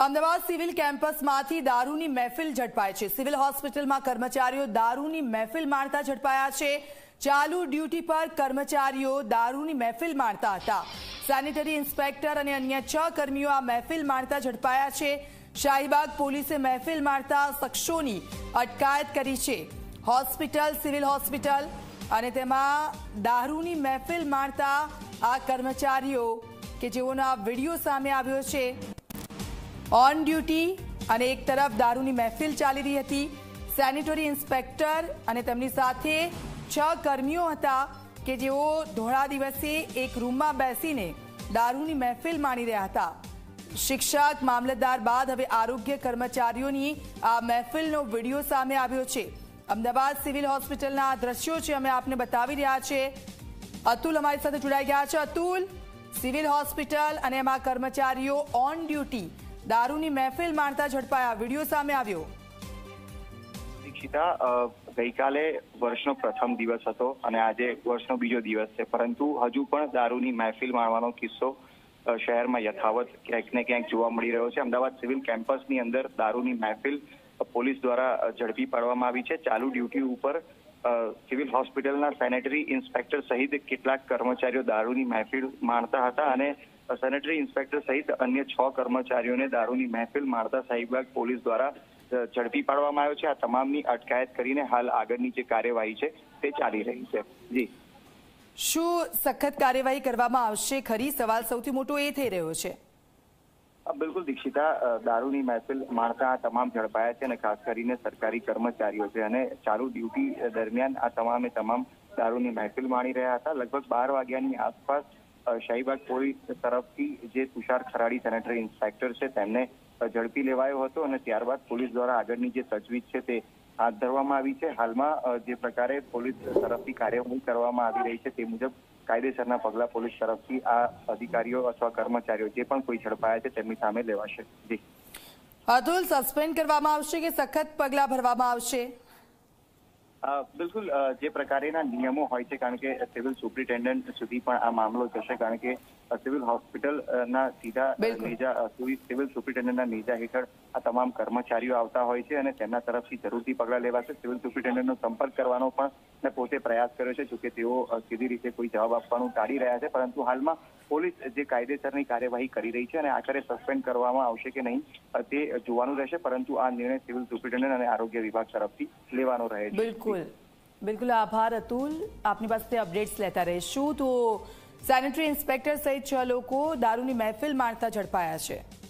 Ahmedabad civil કેમ્પસમાંથી દારૂની મહેફિલ ઝડપાઈ છે। સિવિલ હોસ્પિટલમાં કર્મચારીઓ દારૂની મહેફિલ માણતા ઝડપાયા છે। ચાલુ ડ્યુટી પર કર્મચારીઓ દારૂની મહેફિલ માણતા હતા। સેનિટરી ઇન્સ્પેક્ટર અને અન્ય 6 કર્મીઓ આ મહેફિલ માણતા ઝડપાયા છે। શાહીબાગ પોલીસે મહેફિલ માણતા શખ્સોની અટકાયત કરી છે। હોસ્પિટલ સિવિલ હોસ્પિટલ અને તેમાં દારૂની મહેફિલ માણતા આ કર્મચારીઓ કે જેઓનો આ વિડીયો સામે આવ્યો છે ઓન ડ્યુટી અને એક તરફ દારૂની મહેફિલ ચાલી રહી હતી। સેનિટરી ઇન્સ્પેક્ટર અને તેમની સાથે 6 કર્મીઓ હતા કે જેઓ ધોળા દિવસે એક રૂમમાં બેસીને દારૂની મહેફિલ માણી રહ્યા હતા। શિક્ષક મામલતદાર બાદ હવે આરોગ્ય કર્મચારીઓની આ મહેફિલનો વિડીયો સામે આવ્યો છે। અમદાવાદ સિવિલ હોસ્પિટલના આ દ્રશ્યો છે અમે આપને બતાવી રહ્યા છે। અતુલ અમારી સાથે જોડાઈ ગયા છે। અતુલ, સિવિલ હોસ્પિટલ અને એમાં કર્મચારીઓ ઓન ડ્યુટી દારૂની મહેફિલ માણતા ઝડપાયા, વિડીયો સામે આવ્યો। દીક્ષિતા, ગઈકાલે વર્ષનો પ્રથમ દિવસ હતો અને આજે વર્ષનો બીજો દિવસ છે, પરંતુ હજુ પણ દારૂની મહેફિલ માણવાનો કિસ્સો શહેરમાં યથાવત ક્યાંક ને ક્યાંક જોવા મળી રહ્યો છે। અમદાવાદ સિવિલ કેમ્પસની અંદર દારૂની મહેફિલ પોલીસ દ્વારા ઝડપી પાડવામાં આવી છે। ચાલુ ડ્યુટી ઉપર સિવિલ હોસ્પિટલના સેનેટરી ઇન્સ્પેક્ટર સહિત કેટલાક કર્મચારીઓ દારૂની મહેફિલ માણતા હતા અને સેનેટરી ઇન્સ્પેક્ટર સહિત અન્ય 6 કર્મચારીઓને દારૂની મહેફિલ માણતા શાહીબાગ પોલીસ દ્વારા ઝડપી પાડવામાં આવ્યો છે। આ તમામની અટકાયત કરીને હાલ આગળની જે કાર્યવાહી છે તે ચાલી રહી છે। જી, શું સખત કાર્યવાહી કરવામાં આવશે ખરી? સવાલ સૌથી મોટો એ થઈ રહ્યો છે। બિલકુલ દીક્ષિતા, દારૂની મહેફિલ માણતા આ તમામ ઝડપાયા છે અને ખાસ કરીને સરકારી કર્મચારીઓ છે અને ચાલુ ડ્યુટી દરમિયાન આ તમામ દારૂની મહેફિલ માણી રહ્યા હતા। લગભગ 12 વાગ્યાની આસપાસ શાહીબાગ પોલીસ તરફથી જે તુષાર ખરાડી સેનેટરી ઇન્સ્પેક્ટર છે તેમને ઝડપી લેવાયો હતો અને ત્યારબાદ પોલીસ દ્વારા આગળની જે તજવીજ છે તે હાથ ધરવામાં આવી છે। હાલમાં જે પ્રકારે પોલીસ તરફથી કાર્યવાહી કરવામાં આવી રહી છે તે મુજબ કાયદેસરના પગલા પોલીસ તરફથી આ અધિકારીઓ અથવા કર્મચારીઓ જે પણ કોઈ ઝડપાયા છે તેમની સામે લેવાશે। જી અતુલ, સસ્પેન્ડ કરવામાં આવશે કે સખત પગલા ભરવામાં આવશે? બિલકુલ, જે પ્રકારના નિયમો હોય છે, કારણ કે સિવિલ સુપ્રિન્ટેન્ડન્ટ સુધી પણ આ મામલો જશે, કારણ કે સિવિલ હોસ્પિટલના સીધા નેજા સિવિલ સુપ્રિન્ટેન્ડન્ટના નેજા હેઠળ આ તમામ કર્મચારીઓ આવતા હોય છે અને તેમના તરફથી જરૂરથી પગલાં લેવાશે। સિવિલ સુપ્રિન્ટેન્ડન્ટનો સંપર્ક કરવાનો પણ મેં પોતે પ્રયાસ કર્યો છે, જોકે તેઓ સીધી રીતે કોઈ જવાબ આપવાનું ટાળી રહ્યા છે, પરંતુ હાલમાં પોલીસ જે કાયદેસરની કાર્યવાહી કરી રહી છે અને આખરે સસ્પેન્ડ કરવામાં આવશે કે નહીં તે જોવાનું રહેશે, પરંતુ આ નિર્ણય સિવિલ સુપ્રિન્ટેન્ડન્ટ અને આરોગ્ય વિભાગ તરફથી લેવાનો રહે છે। બિલકુલ આભાર અતુલ, આપની પાસે અપડેટ્સ લેતા રહીશું। તો સેનેટરી ઇન્સ્પેક્ટર સહિત 6 લોકો દારૂની મહેફિલ માણતા ઝડપાયા છે।